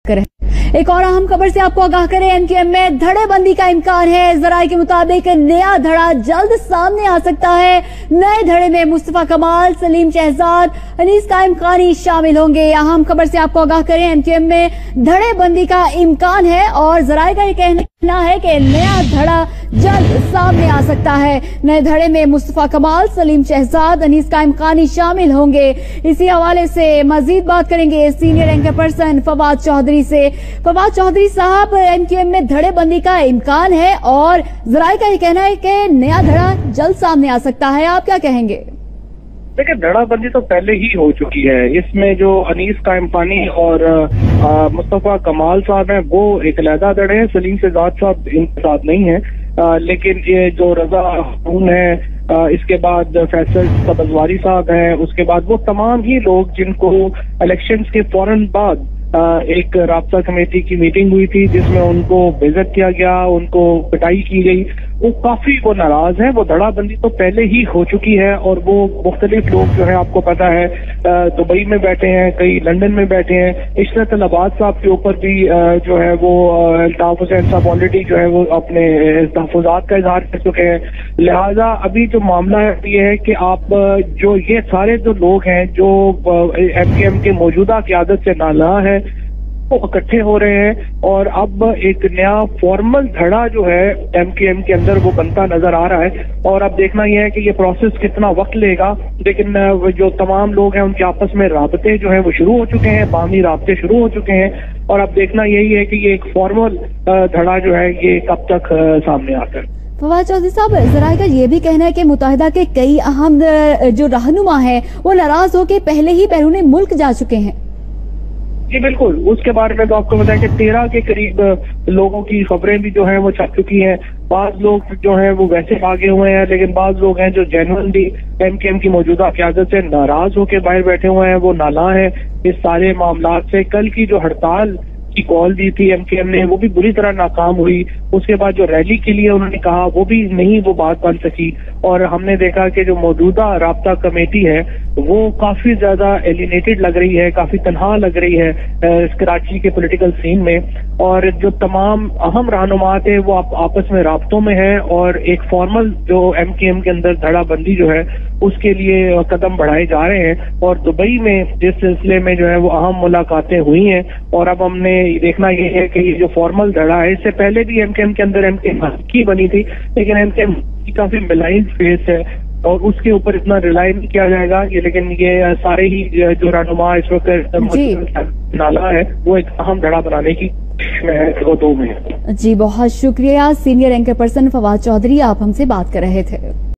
करें। एक और अहम खबर से आपको आगाह करें, एमक्यूएम में धड़ेबंदी का इम्कान है। जराये के मुताबिक नया धड़ा जल्द सामने आ सकता है। नए धड़े में मुस्तफा कमाल, सलीम शहजाद, अनीस कायम खानी शामिल होंगे। अहम खबर से आपको आगाह करें, एमक्यूएम में धड़ेबंदी का इम्कान है और जराये का ये कहना है कि नया धड़ा जल्द सामने आ सकता है। नए धड़े में मुस्तफा कमाल, सलीम शहजाद, अनीस कायम खानी शामिल होंगे। इसी हवाले से मजीद बात करेंगे senior anchor person Fawad Chaudhry से। फवाद चौधरी साहब, एमक्यूएम में धड़ेबंदी का इम्कान है और जराये का ये कहना है कि नया धड़ा जल्द सामने आ सकता है, आप क्या कहेंगे? देखिए, धड़ाबंदी तो पहले ही हो चुकी है। इसमें जो अनीस कायम खानी और मुस्तफा कमाल साहब हैं वो एक अलहदा धड़े हैं। सलीम शहजाद साहब इनके साथ नहीं है, लेकिन ये जो रजा खून है, इसके बाद फैसल सब्जवारी साहब हैं, उसके बाद वो तमाम ही लोग जिनको इलेक्शंस के फौरन बाद एक राब्ता कमेटी की मीटिंग हुई थी जिसमें उनको बेइज्जत किया गया, उनको पिटाई की गई, वो नाराज हैं। वो धड़ाबंदी तो पहले ही हो चुकी है और वो मुख्तलिफ लोग जो है आपको पता है दुबई में बैठे हैं, कई लंदन में बैठे हैं। इशरत अलाबाद साहब के ऊपर भी जो है वो अल्ताफ हुसैन साहब ऑलरेडी जो है वो अपने तहफ़्फ़ुज़ात का इजहार कर चुके हैं। लिहाजा अभी जो मामला है ये है कि आप जो ये सारे जो लोग हैं जो एमक्यूएम के मौजूदा क़यादत से नाला है वो इकट्ठे हो रहे हैं और अब एक नया फॉर्मल धड़ा जो है एमक्यूएम के अंदर वो बनता नजर आ रहा है। और अब देखना यह है कि ये प्रोसेस कितना वक्त लेगा, लेकिन जो तमाम लोग हैं उनके आपस में राबते जो है वो शुरू हो चुके हैं, बाहमी राबते शुरू हो चुके हैं और अब देखना यही है कि ये एक फॉर्मल धड़ा जो है ये कब तक सामने आता है। फवाद चौधरी साहब, जराये का ये भी कहना है कि मुत्तहिदा के कई अहम जो रहनुमा हैं वो नाराज होकर पहले ही बैरून मुल्क जा चुके हैं। जी बिल्कुल, उसके बारे में तो आपको बताया कि 13 के करीब लोगों की खबरें भी जो हैं वो छप चुकी हैं। बाज लोग जो हैं वो वैसे भागे हुए हैं, लेकिन बाज लोग हैं जो जेन्युइनली एमक्यूएम की मौजूदा क़यादत से नाराज होकर बाहर बैठे हुए हैं, वो नाला है इस सारे मामला से। कल की जो हड़ताल की कॉल दी थी एमक्यूएम ने वो भी बुरी तरह नाकाम हुई। उसके बाद जो रैली के लिए उन्होंने कहा वो भी नहीं वो बात बन सकी और हमने देखा कि जो मौजूदा राब्ता कमेटी है वो काफी ज्यादा एलिनेटेड लग रही है, काफी तनहा लग रही है कराची के पॉलिटिकल सीन में। और जो तमाम अहम रहनुमा थे वो आपस में राब्तों में है और एक फॉर्मल जो एमक्यूएम के अंदर धड़ाबंदी जो है उसके लिए कदम बढ़ाए जा रहे हैं। और दुबई में जिस सिलसिले में जो है वो अहम मुलाकातें हुई हैं और अब हमने देखना ये है कि ये जो फॉर्मल धड़ा है, इससे पहले भी एमक्यूएम के अंदर एमक्यूएम की बनी थी, लेकिन एमक्यूएम की काफी मिलाइन फेस है और उसके ऊपर इतना रिलाई नहीं किया जाएगा ये। लेकिन ये सारे ही जो रहनुमा इस वक्त नाला है वो एक अहम धड़ा बनाने की दो में है। जी बहुत शुक्रिया senior anchor person Fawad Chaudhry, आप हमसे बात कर रहे थे।